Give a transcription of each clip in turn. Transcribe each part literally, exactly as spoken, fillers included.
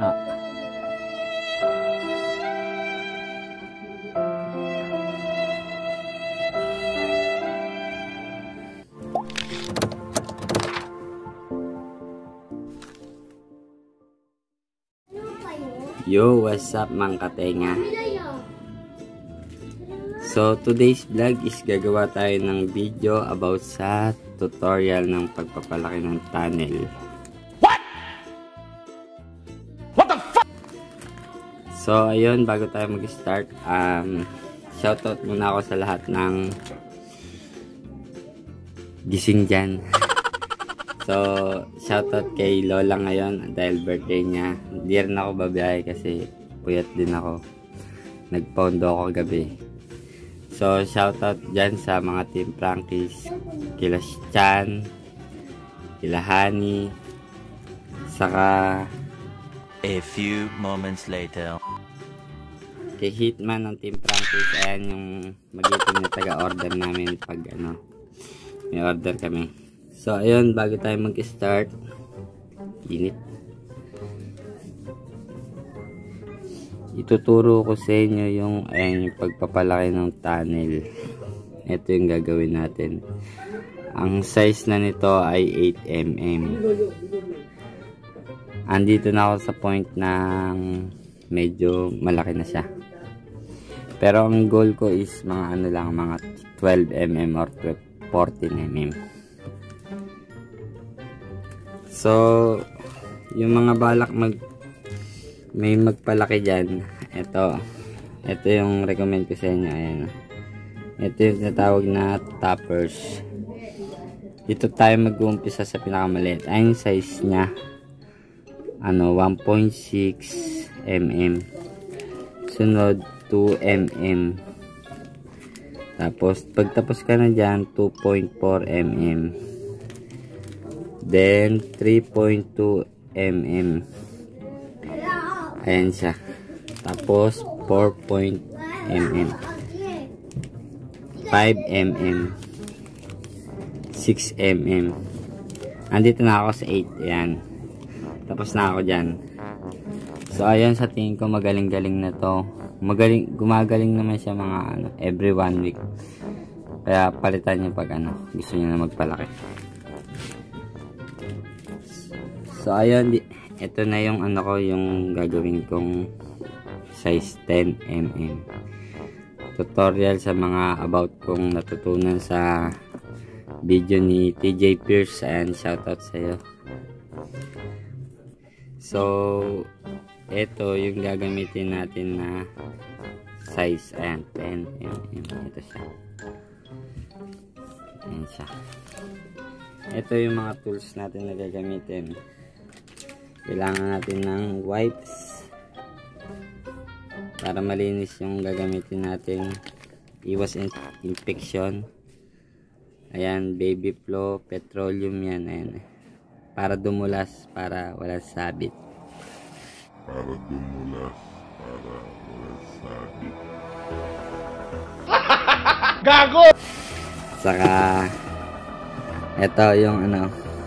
Ah. Yo, what's up mga katenga? So, today's vlog is gagawa tayo ng video about sa tutorial ng pagpapalaki ng tunnel. What? What the fuck? So, ayun, bago tayo mag-start, um, shoutout muna ako sa lahat ng gising dyan. So, shoutout kay Lola ngayon dahil birthday niya. Hindi rin ako babiyahe kasi puyat din ako. Nagpaundo ako gabi. So, shoutout dyan sa mga Team Frankies, kila Chan, kila Hani, saka a few moments later. Kay Hitman ng Team Frankies. Ayan yung magiting na taga-order namin pag ano, may order kami. So, ayun, bago tayo mag-start, init. Ituturo ko sa inyo yung, ayan, yung pagpapalaki ng tunnel. Ito yung gagawin natin. Ang size na nito ay eight millimeters. Andito na ako sa point ng medyo malaki na siya. Pero ang goal ko is mga ano lang, mga twelve millimeters or fourteen millimeters. So, yung mga balak mag may magpalaki dyan, ito ito yung recommend ko sa inyo. Ayan, ito yung natawag na toppers. Dito tayo mag-uumpisa sa pinakamaliit. Ayun yung size nya, ano, one point six millimeters, sunod two millimeters, tapos pagtapos ka na dyan two point four millimeters, then three point two millimeters. Ayan siya. Tapos four point millimeters, five millimeters, six millimeters. Andito na ako sa eight. Ayan. Tapos na ako dyan. So ayan, sa tingin ko magaling-galing na to. Magaling, gumagaling naman siya mga ano, every one week. Kaya palitan niyo pag ano, gusto niyo na magpalaki. So ayun, ito na yung ano ko, yung gagawin kong size ten millimeters. Tutorial sa mga about kong natutunan sa video ni T J Pierce, and shoutout sa iyo. So ito yung gagamitin natin na size, ayan, ten millimeters. Ito siya. Ayan siya. Ito yung mga tools natin na gagamitin. Kailangan natin ng wipes para malinis yung gagamitin natin, iwas infection. Ayan, baby flow, petroleum yan, ayan, para dumulas, para walang sabit. Para dumulas, para walang sabit. Gago! Saka ito yung ano,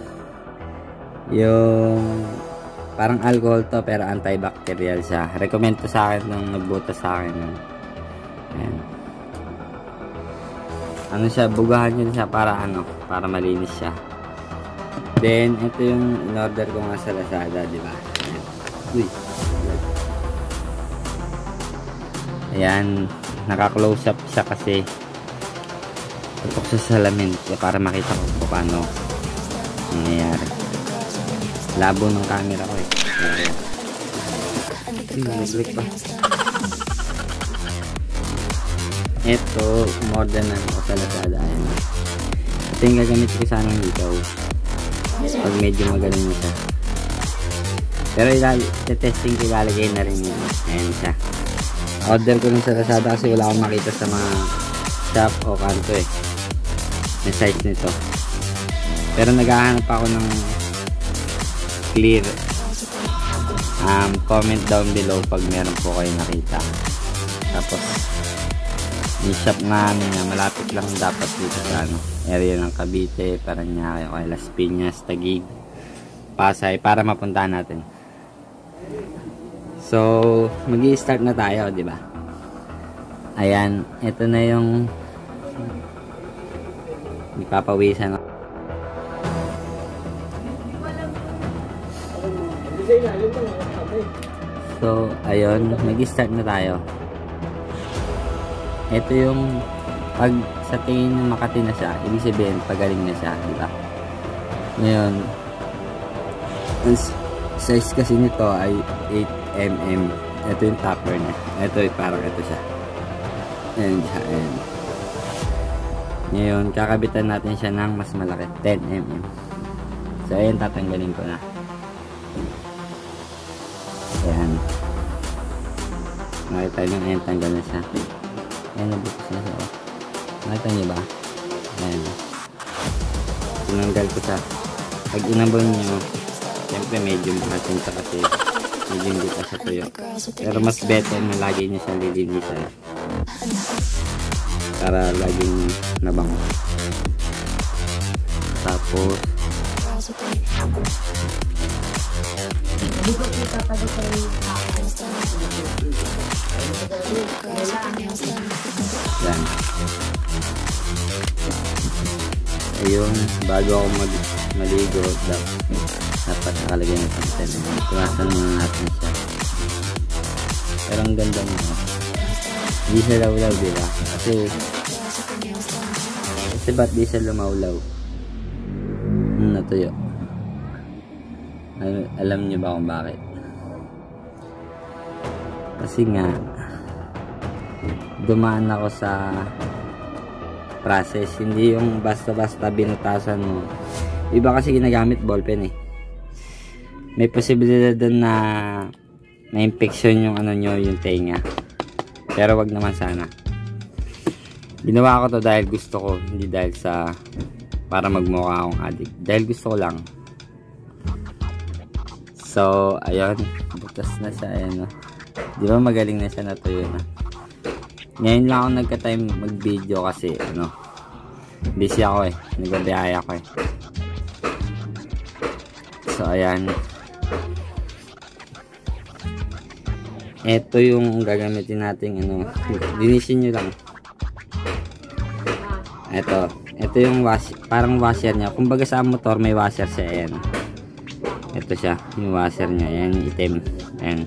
yung parang alcohol to pero antibacterial siya. Recommend to sa akin nung nagbuta sa akin. Ayan. Ano siya, bugahan nyo siya para ano, para malinis siya. Then ito yung in-order ko nga sa Lazada, di ba? Ayan. Uy. Ayan, naka-close up siya kasi tutok sa salamin para makita ko kung paano nangyayari. Labo ng camera ko eh. Nag-click pa. Ito, umorder na ako sa Lazada. Ayan. Ito yung gagamit ko sana ng hikaw pag medyo magaling mo siya. Pero i-testing ko, ilalagay na rin yun. Ayan siya. Order ko lang sa Lazada kasi wala akong makita sa mga shop o kanto eh, na size nito. Pero naghahanap ako ng clear. Um, comment down below pag meron po kayo nakita. Tapos yung shop namin na malapit lang dapat dito sa ano, area ng Cavite, Parañaque, Las Piñas, Taguig, Pasay, para mapuntahan natin. So, magi-start na tayo, di ba? Ayan, ito na yung ipapawisan ako. So, ayun, mag-start na tayo. Ito yung pag sa tingin nyo makati na siya, ibig sabihin pagaling na siya, di ba? Ngayon, ang size kasi nito ay eight millimeters. Ito yung topper niya. Ito yung parang ito siya. Ayan siya, ayan. Ngayon, kakabitan natin siya ng mas malaki, ten millimeters. So, ayan, tatanggalin ko na. Ayan. Nakita nyo, ayan, tanggal na siya. Ayan, nabukas na siya. Nakita nyo ba? Ayan. Tinanggal ko siya. Pag inabol nyo, siyempre medyo makatin siya kasi medyo hindi pa siya tuyo. Pero mas better na lagi nyo siya lilinisan para laging nabango. Tapos yan. Ayun, bago ako mag maligo, dapat nakalagay na pansin. Tuwasan muna natin siya. Pero ang ganda mo. Hindi siya lawlaw, diba? Kasi kasi ba't di siya lumawlaw? Hmm, natuyo. Al alam niyo ba kung bakit? Kasi nga dumaan ako sa process, hindi yung basta-basta binutasan mo. Iba kasi ginagamit ballpen eh. May posibilidad doon na na-infection yung ano nyo, yung tenga. Pero wag naman sana. Ginawa ko to dahil gusto ko, hindi dahil sa para magmukha akong addict. Dahil gusto ko lang. So, ayun, butas na siya, ayun, no? Di ba magaling na siya, natuyo na. Ngayon lang ako nagka-time mag-video kasi, ano, busy ako eh. Nagbabiyaya ako eh. So, ayan. Ito yung gagamitin natin, ano, linisin nyo lang. Ito. Ito yung wash, parang washer niya. Kumbaga sa motor may washer siya, ayan. Ito siya, yung washer niya. Ayan, yung itim. Ayan.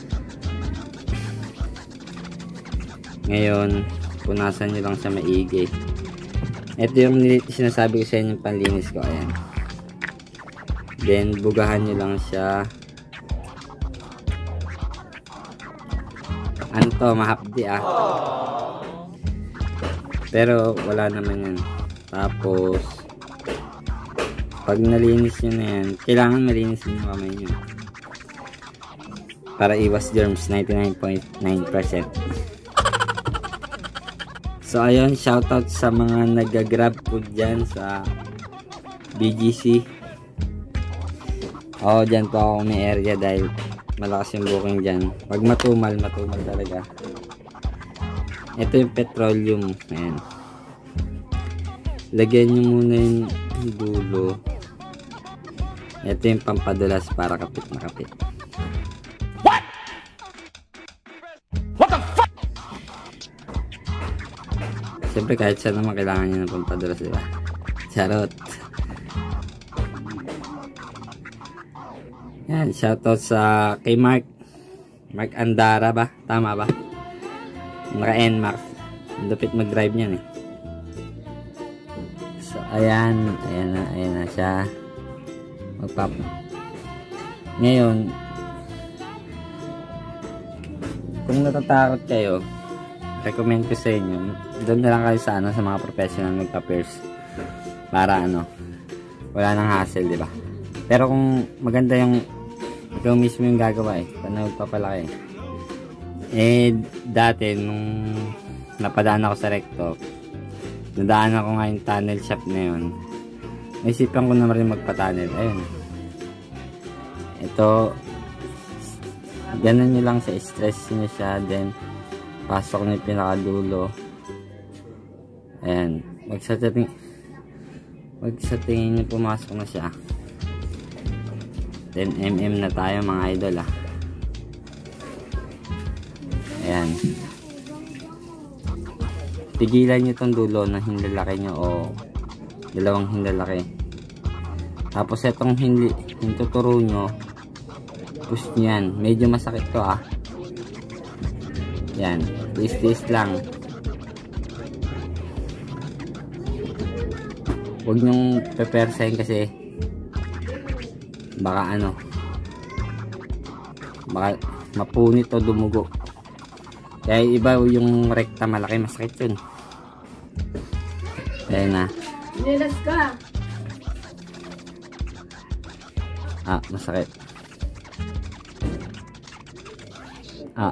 Ngayon, punasan nyo lang sa maigi. Ito yung sinasabi ko sa inyo, yung panlinis ko. Ayan. Then, bugahan nyo lang siya. Ano to, mahapdi ah. Pero, wala naman yan. Tapos, pag nalinis nyo na yan, kailangan malinis nyo yung kamay nyo. Para iwas germs, ninety-nine point nine percent. So ayun, shoutout sa mga nag-grab food dyan sa B G C. Oo, dyan po ako may area dahil malakas yung booking dyan. Pag matumal, matumal talaga. Ito yung petroleum. Ayan. Lagyan nyo muna yung dulo. Ito yung pampadulas para kapit na kapit. Siyempre kahit saan naman kailangan nyo ng pampadulas, diba? Charot. Yan, shoutout sa kay Mark. Mark Andara ba? Tama ba? Naka-N Mark. Lupit mag-drive niyan eh. So, ayan. Ayan na, ayan na siya. Magpap. Ngayon, kung natatakot kayo, recommend ko sa inyo, doon na lang kayo sa ano, sa mga professional magpa-pierce para ano, wala nang hassle, di ba? Pero kung maganda yung ikaw mismo yung gagawa eh, paano magpapalaki eh, dati nung napadaan ako sa recto, nadaan ako nga yung tunnel shop na yun, naisipan ko na rin magpa-tunnel. Ayun, ito ganun nyo lang, sa stress nyo siya, then pasok na yung pinakadulo. Ayan. Wag sa tingin, wag sa tingin nyo pumasok na siya. ten millimeters na tayo mga idol ah. Ayan. Pigilan nyo itong dulo na hinlalaki nyo o dalawang hinlalaki. Tapos itong hindi, hintuturo nyo, push nyo yan. Medyo masakit to ah. Yan. Tiis-tiis lang. Huwag nyong pepersahin kasi baka ano, baka mapunit o dumugo. Kaya iba yung rekta malaki, masakit yun. Ayan na. Nilas ka. Ah, masakit. Ah.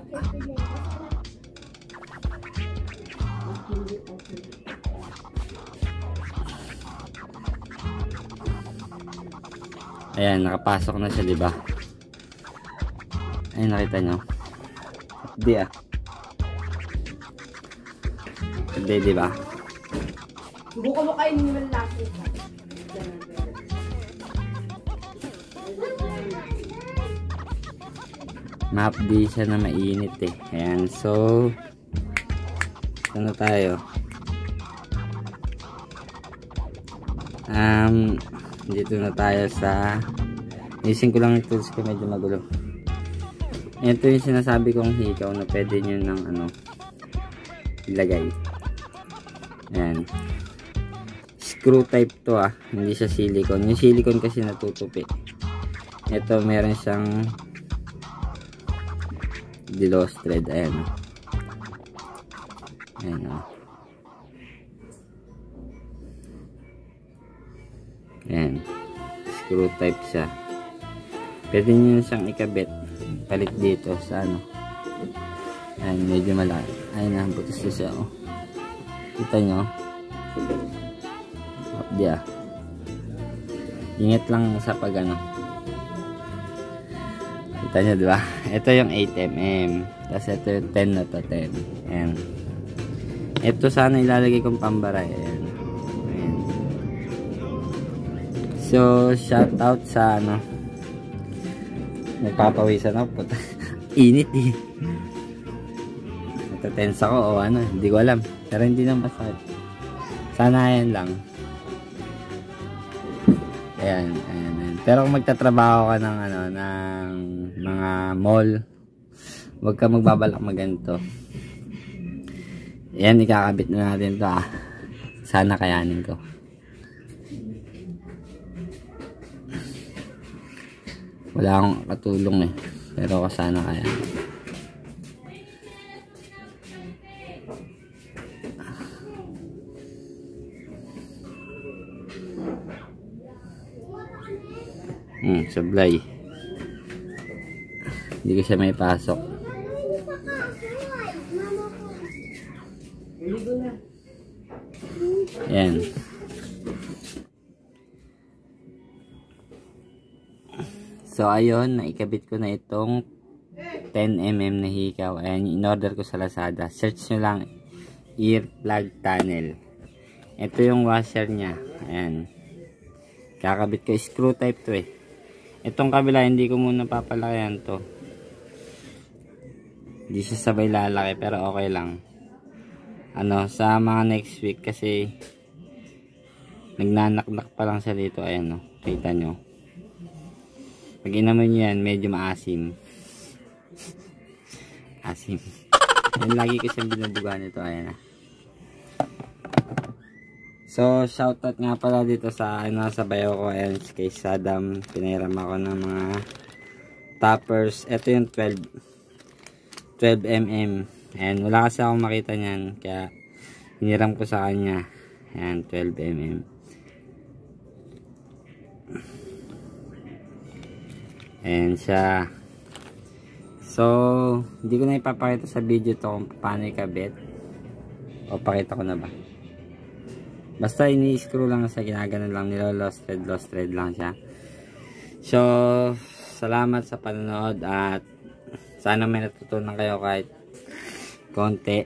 Ayan, nakapasok na siya, diba? Ayan, nakita nyo. Hindi ah. Hindi, diba? Buka mo kayo naman laki. Mapdi siya na mainit eh. Ayan, so ano tayo? Um, dito na tayo sa using ko lang yung tools ko, medyo magulo. Ito yung sinasabi kong hikaw na pwede nyo ng ano ilagay. Ayan, screw type to ah, hindi siya silicone. Yung silicone kasi natutupi. Ito meron siyang dilos thread. Ayan o. Ayan o. Ayan, screw type siya. Pwede nyo siyang ikabit palit dito sa ano. Ayan, medyo malaki. Ayan na, butas na siya o. Kita nyo. Up dia. Ingat lang sa pag ano. Kita nyo, diba? Ito yung eight millimeter. Tapos ito yung ten na to, ten. Ayan. Ito sana ilalagay kong pambaray. Ayan. Ayan. So, shout out sa ano. Nagpapawisan ako. Puta. Init eh. Natatense ako o ano. Hindi ko alam. Pero hindi naman masakit. Sana yan lang. Ayan, ayan, ayan. Pero kung magtatrabaho ka ng ano, ng mga mall, huwag ka magbabalak maganto. Ayan, ikakabit na natin to ah. Sana kayanin ko. Wala akong katulong eh. Pero ako sana kayanin. Hmm, sablay. Hindi ko siya may pasok. Ayan. So, ayun, naikabit ko na itong ten millimeter na hikaw. Ayan, in-order ko sa Lazada. Search nyo lang, ear plug tunnel. Ito yung washer niya. Ayan. Kakabit ko, screw type to eh. Itong kabila, hindi ko muna papalakihan to. Hindi siya sabay lalaki, pero okay lang. Ano, sa mga next week, kasi nagnanaknak pa lang siya dito. Ayan o, kita nyo. Pag inamoy nyo yan, medyo maasim. Asim. Ayan, lagi ko siyang binubuga nito. Ayan na. So, shoutout nga pala dito sa ano, sa bayo ko. Ayan, kay Saddam. Pinahiram ako ng mga toppers. Ito yung twelve millimeter. Ayan, wala kasi akong makita niyan. Kaya, hiniram ko sa kanya. Ayan, twelve millimeter. Ayan siya. So, hindi ko na ipapakita sa video to kung paano ikabit. O, pakita ko na ba? Basta ini-screw lang sa ginaganon lang nila, lost thread, lost thread lang siya. So, salamat sa panonood at sana may natutunan kayo kahit konti.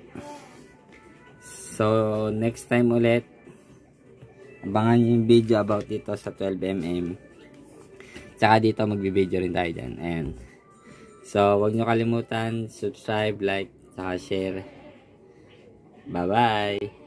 So, next time ulit, abangan nyo yung video about dito sa twelve millimeter. Tsaka dito magbibideo rin tayo dyan. Ayan. So, huwag nyo kalimutan, subscribe, like, saka share. Bye-bye!